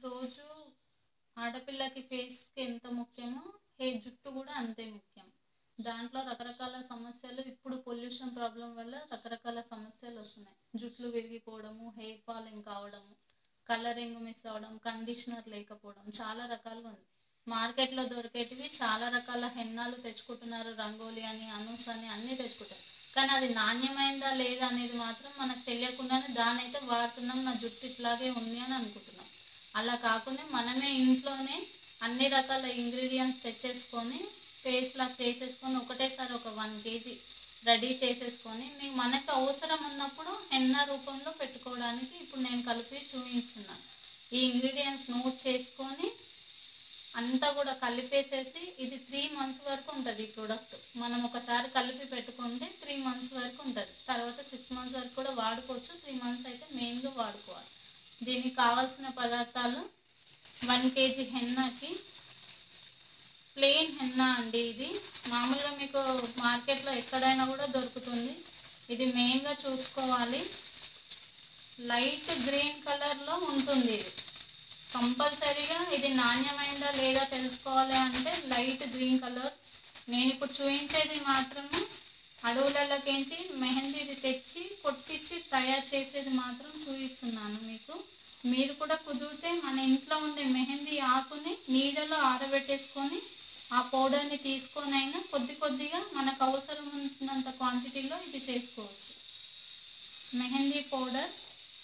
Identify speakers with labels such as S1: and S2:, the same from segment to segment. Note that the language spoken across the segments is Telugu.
S1: రోజు ఆడపిల్లకి ఫేస్‌కి ఎంత ముఖ్యమో, జుట్టు గూడా అంతే ముఖ్యం. దాంట్లో రకరకాల సమస్యలు ఇప్పుడు పొల్యూషన్ ప్రాబ్లమ్ వల్ల రకరకాల సమస్యలొస్తున్నాయి. జుట్లు విరిగిపోవడము, హెయిర్ ఫాలింగ్ కావడము, కలరింగ్ మిస్ అవ్వడం, కండిషనర్ లేకపోవడం చాలా రకాలుగా ఉంది. మార్కెట్‌లో దొరికేటివి చాలా రకాల హెన్నాలు తెచ్చుకుంటున్నారు. రంగోలి అని, అనూస్ అని అన్నీ తెచ్చుకుంటారు. కానీ అది నాణ్యమైనదా లేదా అనేది మాత్రం మనకు తెలియకుండానే దాన్నైతే వాడుతున్నాం. నా జుట్టు ఇట్లాగే ఉంది అని అనుకుంటున్నాం. అలా కాకుండా మనమే ఇంట్లోనే అన్ని రకాల ఇంగ్రీడియంట్స్ తెచ్చేసుకొని పేస్ట్‌లా చేసేసుకొని ఒకటేసారి ఒక 1 కేజీ రెడీ చేసేసుకొని మనకు అవసరం ఉన్నప్పుడు హెన్నా రూపంలో పెట్టుకోవడానికి ఇప్పుడు నేను కలిపి చూపిస్తున్నాను. ఈ ఇంగ్రీడియంట్స్ నోట్ చేసుకొని అంతా కూడా కలిపేసేసి ఇది 3 మంత్స్ వరకు ఉంటుంది. ఈ ప్రోడక్ట్ మనం ఒకసారి కలిపి పెట్టుకుంటే 3 మంత్స్ వరకు ఉంటుంది. తర్వాత 6 మంత్స్ వరకు కూడా వాడుకోవచ్చు. 3 మంత్స్ అయితే మెయిన్గా వాడుకోవాలి. దీనికి కావాల్సిన పదార్థాలు 1 కేజీ హెన్నాకి ప్లెయిన్ హెన్నా అండి. ఇది మామూలుగా మీకు మార్కెట్లో ఎక్కడైనా కూడా దొరుకుతుంది. ఇది మెయిన్గా చూసుకోవాలి, లైట్ గ్రీన్ కలర్లో ఉంటుంది. ఇది కంపల్సరీగా ఇది నాణ్యమైనదా లేదా తెలుసుకోవాలి అంటే లైట్ గ్రీన్ కలర్. నేను ఇప్పుడు చూపించేది మాత్రము అడవులలోకించి మెహందీది తెచ్చి కొట్టించి తయారు చేసేది మాత్రం చూపిస్తున్నాను మీకు. మీరు కూడా కుదిరితే మన ఇంట్లో ఉండే మెహందీ ఆకుని నీడలో ఆరబెట్టేసుకొని ఆ పౌడర్ని తీసుకొని అయినా కొద్ది కొద్దిగా మనకు అవసరం ఉన్నంత క్వాంటిటీలో ఇది చేసుకోవచ్చు. మెహందీ పౌడర్,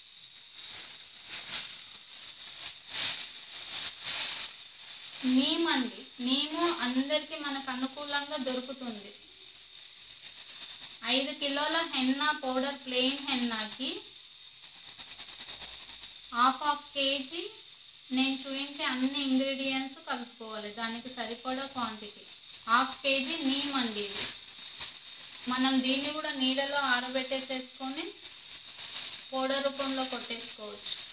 S1: నీమ్ అండి. నీము అందరికీ మనకు అనుకూలంగా దొరుకుతుంది. 5 కిలోల హెన్నా పౌడర్ ప్లెయిన్ హెన్నాకి హాఫ్ కేజీ నేను చూపించే అన్ని ఇంగ్రీడియంట్స్ కలుపుకోవాలి. దానికి సరిపడా క్వాంటిటీ హాఫ్ కేజీ నీమ్ అండి. ఇది మనం దీన్ని కూడా నీళ్ళలో ఆరబెట్టేసేసుకొని పౌడర్ రూపంలో కొట్టేసుకోవచ్చు.